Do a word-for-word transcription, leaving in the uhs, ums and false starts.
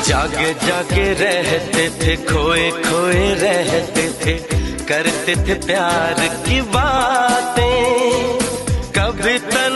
जागे जागे रहते थे, खोए खोए रहते थे, करते थे प्यार की बातें, कभी तक